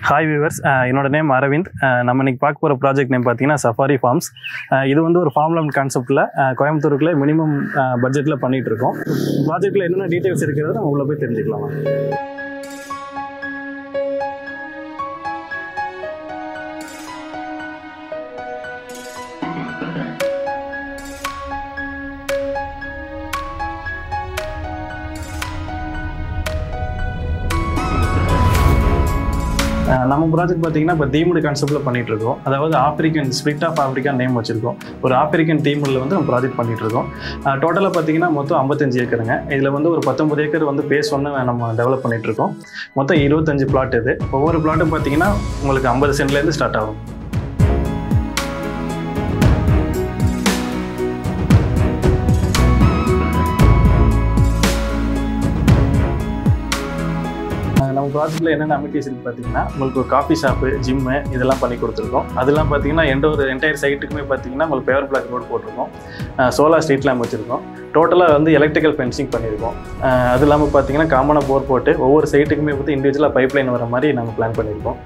Hi viewers, என்னோட name Aravind. நம்ம இன்னைக்கு பார்க்க போற ப்ராஜெக்ட் நேம் பார்த்தீங்கன்னா சஃபாரி ஃபார்ம்ஸ். இது வந்து ஒரு farmland கான்செப்ட்ல கோயம்புத்தூருக்குள்ள மினிமம் பட்ஜெட்ல பண்ணிட்டு இருக்கோம். ப்ராஜெக்ட்ல என்னென்ன டீடைல்ஸ் இருக்குறத நம்ம உள்ள போய் தெரிஞ்சுக்கலாம். நம்ம ப்ராஜெக்ட் பார்த்தீங்கன்னா இப்போ தீமுடு கான்செப்டில் பண்ணிட்டு இருக்கோம். அதாவது African spirit of Africa name வச்சிருக்கோம். ஒரு ஆப்பிரிக்கன் தீமுடில் வந்து நம்ம ப்ராஜெக்ட் பண்ணிட்டு இருக்கோம். டோட்டலாக பார்த்தீங்கன்னா மொத்தம் 55 ஏக்கருங்க. இதில் வந்து ஒரு 19 ஏக்கர் வந்து பேஸ் ஒன்று நம்ம டெவலப் பண்ணிட்டு இருக்கோம். மொத்தம் 25 பிளாட் இது. ஒவ்வொரு பிளாட்டும் பார்த்தீங்கன்னா உங்களுக்கு 50 சென்ட்லேருந்து ஸ்டார்ட் ஆகும். நம்ம ப்ராஜெக்ட்டில் என்னென்ன அமினிட்டிஸ் இருக்குது பார்த்தீங்கன்னா உங்களுக்கு ஒரு காஃபி ஷாப்பு, ஜிம்மு இதெல்லாம் பண்ணி கொடுத்துருக்கோம். அதெல்லாம் பார்த்தீங்கன்னா என்டையர் சைட்டுக்குமே பார்த்தீங்கன்னா உங்களுக்கு பேவர் பிளாக் ரோடு போட்டிருக்கோம். சோலார் ஸ்ட்ரீட் லேம்ப் வச்சுருக்கோம். டோட்டலாக வந்து எலக்ட்ரிக்கல் ஃபென்சிங் பண்ணியிருக்கோம். அது இல்லாமல் பார்த்தீங்கன்னா காமனாக போர் போட்டு ஒவ்வொரு சைட்டுக்குமே வந்து இண்டிவிஜுவலாக பைப் லைன் வர மாதிரி நாங்கள் பிளான் பண்ணியிருக்கோம்.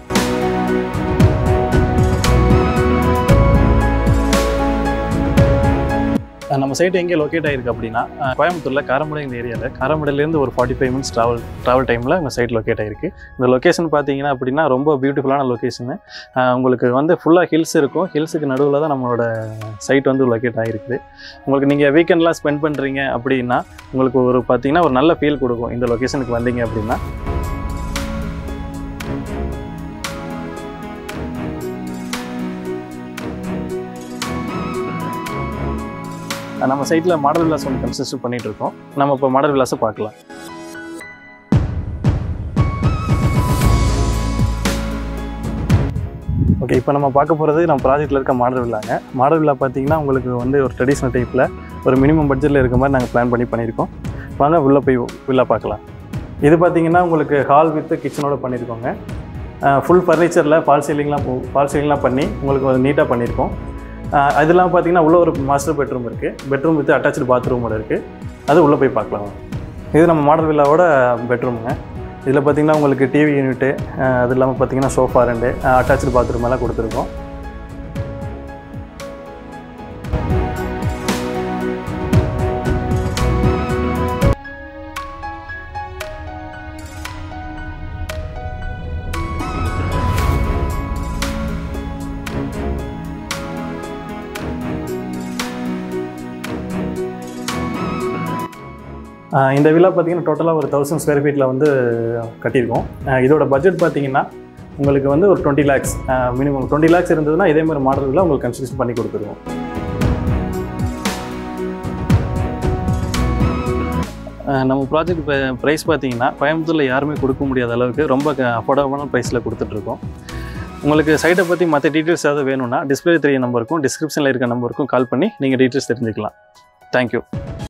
நம்ம சைட் எங்கே லொக்கேட் ஆகிருக்கு அப்படின்னா கோயம்புத்தூரில் காரமடை இந்த ஏரியாவில் காரமடையிலேருந்து ஒரு 45 மினிட்ஸ் ட்ராவல் டைமில் உங்கள் சைட் லொக்கேட் ஆகிருக்கு. இந்த லொக்கேஷன் பார்த்தீங்கன்னா அப்படின்னா ரொம்ப பியூட்டிஃபுல்லான லொக்கேஷனு. உங்களுக்கு வந்து ஃபுல்லாக ஹில்ஸ் இருக்கும். ஹில்ஸுக்கு நடுவில் தான் நம்மளோட சைட் வந்து லொக்கேட் ஆகிருக்குது. உங்களுக்கு நீங்கள் வீக்கெண்ட்லாம் ஸ்பெண்ட் பண்ணுறீங்க அப்படின்னா உங்களுக்கு ஒரு பார்த்தீங்கன்னா ஒரு நல்ல ஃபீல் கொடுக்கும் இந்த லொக்கேஷனுக்கு வந்தீங்க அப்படின்னா. நம்ம சைட்டில் மாடல் விலாஸ் ஒன்று கன்ஸ்ட்ரக்ட் பண்ணிகிட்டு இருக்கோம். நம்ம இப்போ மாடல் விலாஸை பார்க்கலாம். ஓகே, இப்போ நம்ம பார்க்க போகிறது நம்ம ப்ராஜெக்ட்டில் இருக்க மாடல் வில்லாங்க. மாடல் வில்லா பார்த்தீங்கன்னா உங்களுக்கு வந்து ஒரு ட்ரெடிஷ்னல் டைப்பில் ஒரு மினிமம் பட்ஜெட்டில் இருக்க மாதிரி நாங்கள் பிளான் பண்ணியிருக்கோம். வாங்க உள்ளே போய் வில்லா பார்க்கலாம். இது பார்த்தீங்கன்னா உங்களுக்கு ஹால் வித் கிச்சனோட பண்ணியிருக்கோங்க. ஃபுல் ஃபர்னிச்சரில் ஃபால் சீலிங்லாம் பண்ணி உங்களுக்கு ஒரு நீட்டாக பண்ணியிருக்கோம். அதெல்லாம் பார்த்தீங்கன்னா உள்ளே ஒரு மாஸ்டர் பெட்ரூம் இருக்குது. பெட்ரூம் வித் அட்டாச்சு பாத்ரூமோட இருக்குது. அது உள்ளே போய் பார்க்கலாம். இது நம்ம மாடல் வில்லாவோட பெட்ரூமுங்க. இதில் பார்த்தீங்கன்னா உங்களுக்கு டிவி யூனிட்டு, அது இல்லாமல் பார்த்தீங்கன்னா சோஃபா 2 அட்டாச்சு பாத்ரூம் எல்லாம் கொடுத்துருக்கோம். இந்த வில்லா பார்த்தீங்கன்னா டோட்டலாக ஒரு 1000 ஸ்கொயர் ஃபீட்டில் வந்து கட்டியிருக்கோம். இதோட பட்ஜெட் பார்த்தீங்கன்னா உங்களுக்கு வந்து ஒரு 20 lakhs மினிமம் 20 lakhs இருந்ததுன்னா இதே மாதிரி மாடல் வில்லா உங்களுக்கு கன்ஸ்ட்ரக்ஷன் பண்ணி கொடுத்துருவோம். நம்ம ப்ராஜெக்ட் ப்ரைஸ் பார்த்தீங்கன்னா கோயம்புத்தூரில் யாருமே கொடுக்க முடியாத அளவுக்கு ரொம்ப அஃபோர்டபுளான ப்ரைஸில் கொடுத்துட்ருக்கோம். உங்களுக்கு சைட்டை பற்றி மற்ற டீட்டெயில்ஸ் ஏதாவது வேணும்னா டிஸ்பிளே 3 நம்பருக்கும் டிஸ்கிரிப்ஷனில் இருக்க நம்பருக்கும் கால் பண்ணி நீங்கள் டீட்டெயில்ஸ் தெரிஞ்சுக்கலாம். தேங்க்யூ.